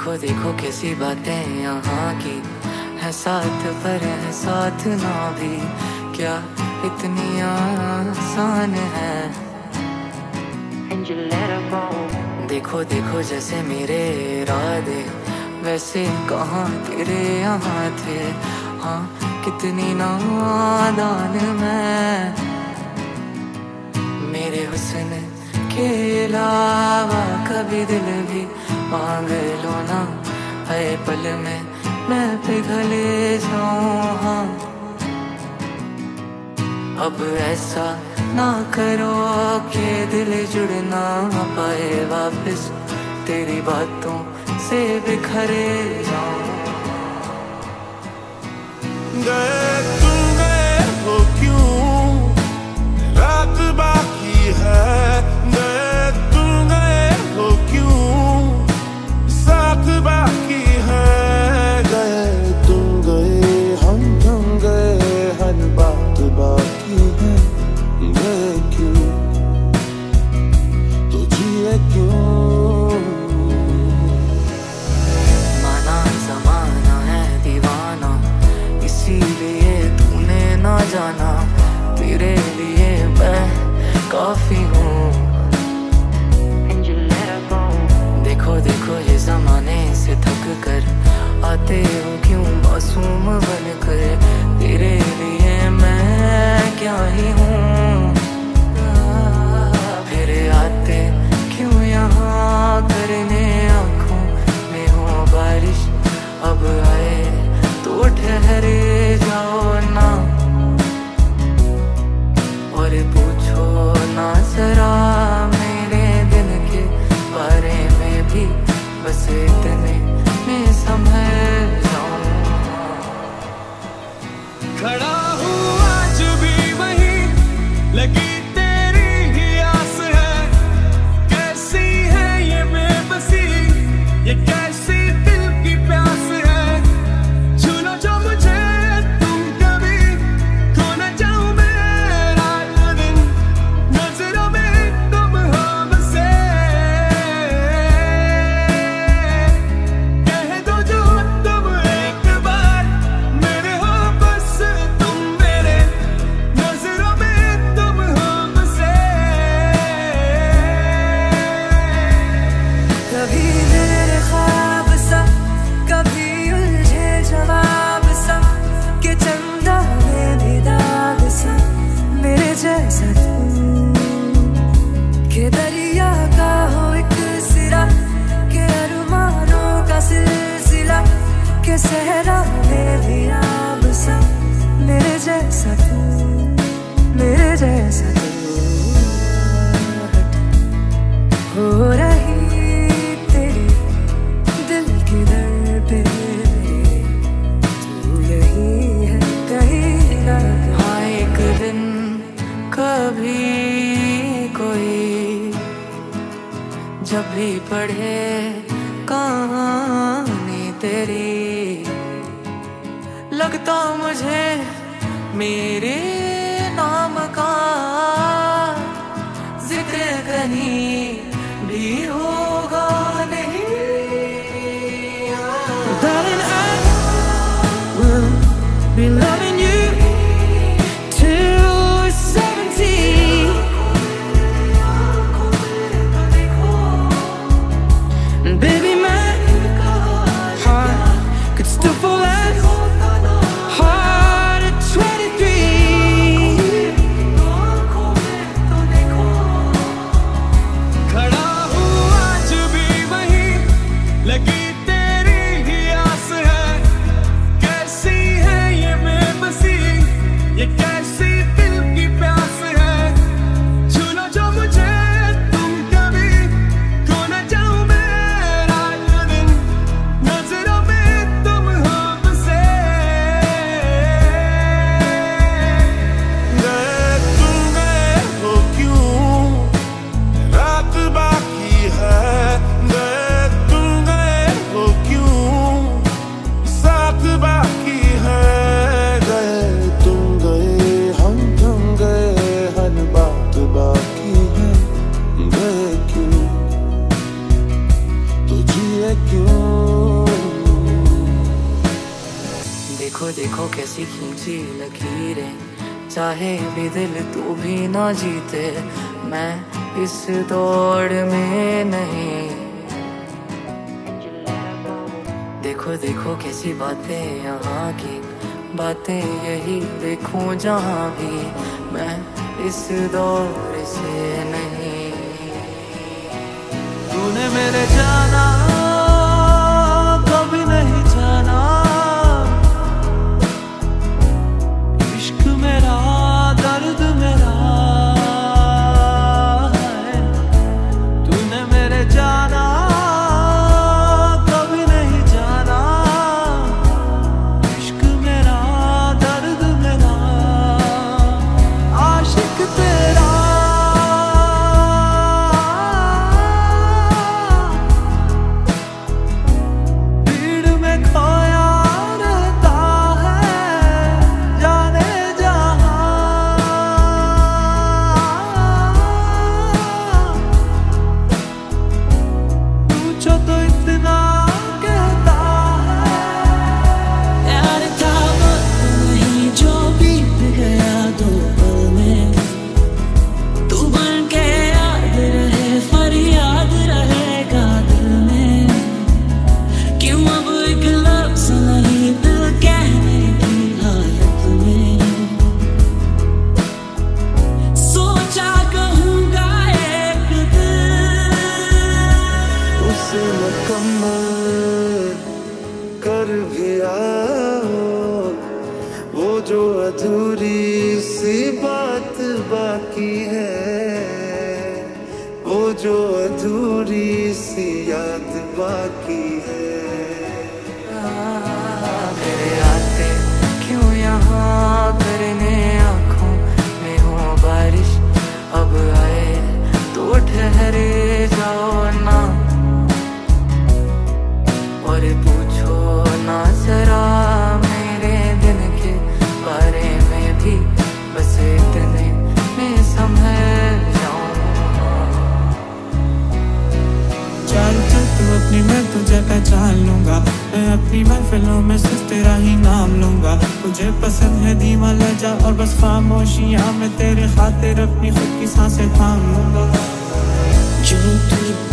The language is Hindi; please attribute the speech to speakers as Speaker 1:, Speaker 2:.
Speaker 1: देखो देखो कैसी बातें यहाँ की है, साथ पर है साथ ना भी, क्या इतनी आसान है। देखो देखो जैसे मेरे इरादे वैसे कहाँ तेरे यहाँ थे, हाँ कितनी नादान मैं। मेरे हुस्न के अलावा कभी दिल भी मांग लो ना, है पल में मैं पिघले जाऊं। हाँ अब ऐसा ना करो कि दिल जुड़ ना पाए वापस, तेरी बातों से बिखरे जाऊं।
Speaker 2: गए तुम गए हो क्यों, रात बाकी है। गए तुम गए हो क्यों, साथ बाकी है। गए तुम गए हम थम गए, हर बात बाकी है। गए क्यों तो जिए क्यों।
Speaker 1: माना ज़माना है दीवाना, इसीलिए तूने ना जाना, तेरे लिए मैं काफी हूँ। देखो देखो ये जमाने से थक कर आते हो क्यों मासूम बनकर, तेरे लिए मैं क्या ही हूँ। फिर आते क्यों यहाँ करने आँखों में हो बारिश, अब आए तो ठहरे जाओ ना। और पूछो ना जरा मेरे दिन के बारे में भी, बस इतने में संभल जाऊं।
Speaker 2: खड़ा हूँ आज भी वहीं, लगी तेरी ही आस है। कैसी है ये बेबसी, ये कैसी दिल की प्यास है। छू लो जो मुझे तुम कभी, खो न जाऊं मैं रात दिन, नजरों में तुम हो बसे। कह दो जो तुम एक बार, मेरे हो बस तुम मेरे, नजरों में तुम हो बसे।
Speaker 3: कभी मेरे ख्वाब सा, कभी उलझे जवाब सा, कि चंदा में भी दाग सा मेरे जैसा तू, कि दरिया का हो एक सिरा, कि अरमानों का सिलसिला, कि सहरा में भी आब सा मेरे जैसा तू, मेरे जैसा तू। हो रही तेरी दिल की धड़कन, तू यही है कहीं ना कहीं।
Speaker 1: हाँ एक दिन कभी कोई जब भी पढ़े कहानी तेरी, लगता मुझे मेरे नाम का जिक्र कहीं भी होगा नहीं।
Speaker 3: Darling, I will be loving you till 70. And baby, my heart could still fall as hard at 23.
Speaker 1: देखो देखो कैसी खींची लकीरें, चाहे भी दिल तू भी ना जीते, मैं इस दौड़ में नहीं। देखो देखो कैसी बातें यहाँ की, बातें यही देखूं जहाँ भी, मैं इस दौर से नहीं।
Speaker 2: तूने मेरे जाना कभी नहीं जाना, इश्क मेरा दर्द मेरा है। तूने मेरे जाना कभी नहीं जाना, इश्क मेरा दर्द मेरा, आशिक तेरा कर गया वो जो अधूरी सी बात बाकी है, वो जो अधूरी सी याद बाकी है।
Speaker 1: तेरे आते क्यों यहाँ करने आँखों में हो बारिश, अब आए तो ठहरे जाओ ना, और पूछो ना जरा मेरे दिन के बारे में भी, बस इतने में संभल जाऊं।
Speaker 2: चल चल तू अपनी, मैं तुझे पहचान लूंगा, मैं अपनी महफिलों में सिर्फ तेरा ही नाम लूंगा। मुझे पसंद है धीमा लहजा और बस खामोशियां, मैं तेरे खातिर अपनी खुद की सांसें थाम लूंगा।
Speaker 1: जो तू